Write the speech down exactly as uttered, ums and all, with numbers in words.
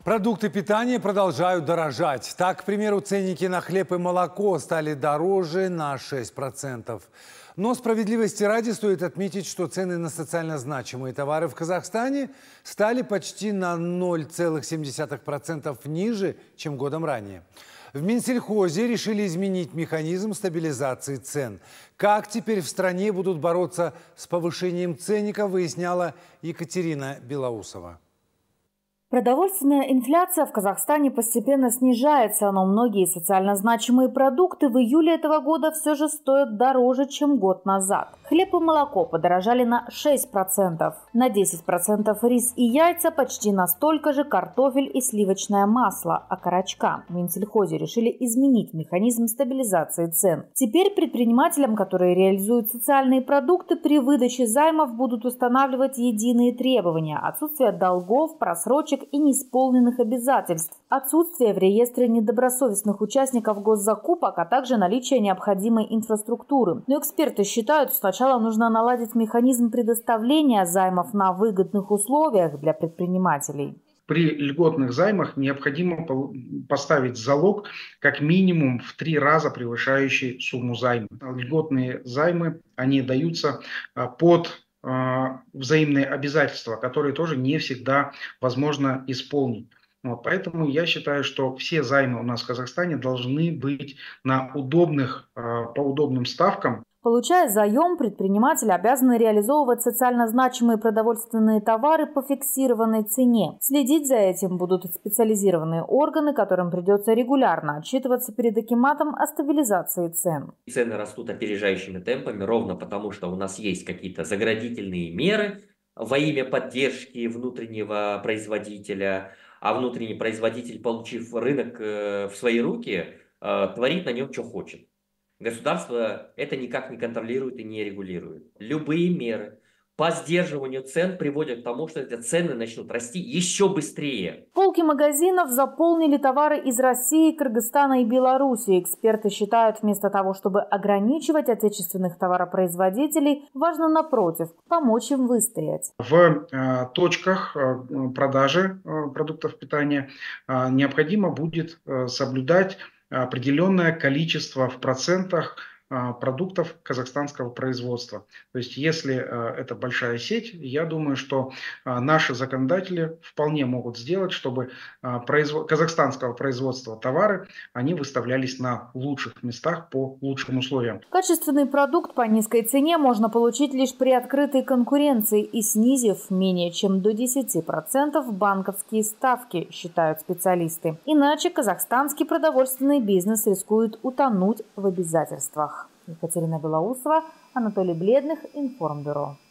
Продукты питания продолжают дорожать. Так, к примеру, ценники на хлеб и молоко стали дороже на шесть процентов. Но справедливости ради стоит отметить, что цены на социально значимые товары в Казахстане стали почти на ноль целых семь десятых процента ниже, чем годом ранее. В Минсельхозе решили изменить механизм стабилизации цен. Как теперь в стране будут бороться с повышением ценников, выясняла Екатерина Белоусова. Продовольственная инфляция в Казахстане постепенно снижается, но многие социально значимые продукты в июле этого года все же стоят дороже, чем год назад. Хлеб и молоко подорожали на шесть процентов, на десять процентов рис и яйца, почти настолько же картофель и сливочное масло, а окорочка. В Минсельхозе решили изменить механизм стабилизации цен. Теперь предпринимателям, которые реализуют социальные продукты, при выдаче займов будут устанавливать единые требования: отсутствие долгов, просрочек и неисполненных обязательств, отсутствие в реестре недобросовестных участников госзакупок, а также наличие необходимой инфраструктуры. Но эксперты считают, что сначала нужно наладить механизм предоставления займов на выгодных условиях для предпринимателей. При льготных займах необходимо поставить залог как минимум в три раза превышающий сумму займа. Льготные займы, они даются под взаимные обязательства, которые тоже не всегда возможно исполнить. Вот, поэтому я считаю, что все займы у нас в Казахстане должны быть на удобных, по удобным ставкам. Получая заем, предприниматели обязаны реализовывать социально значимые продовольственные товары по фиксированной цене. Следить за этим будут специализированные органы, которым придется регулярно отчитываться перед акиматом о стабилизации цен. Цены растут опережающими темпами ровно потому, что у нас есть какие-то заградительные меры во имя поддержки внутреннего производителя, а внутренний производитель, получив рынок в свои руки, творит на нем, что хочет. Государство это никак не контролирует и не регулирует. Любые меры по сдерживанию цен приводят к тому, что эти цены начнут расти еще быстрее. Полки магазинов заполнили товары из России, Кыргызстана и Беларуси. Эксперты считают, вместо того, чтобы ограничивать отечественных товаропроизводителей, важно, напротив, помочь им выстоять. В э, точках э, продажи э, продуктов питания э, необходимо будет э, соблюдать определенное количество в процентах продуктов казахстанского производства. То есть, если это большая сеть, я думаю, что наши законодатели вполне могут сделать, чтобы производ... казахстанского производства товары, они выставлялись на лучших местах по лучшим условиям. Качественный продукт по низкой цене можно получить лишь при открытой конкуренции и снизив менее чем до десяти процентов банковские ставки, считают специалисты. Иначе казахстанский продовольственный бизнес рискует утонуть в обязательствах. Екатерина Белоусова, Анатолий Бледных, Информбюро.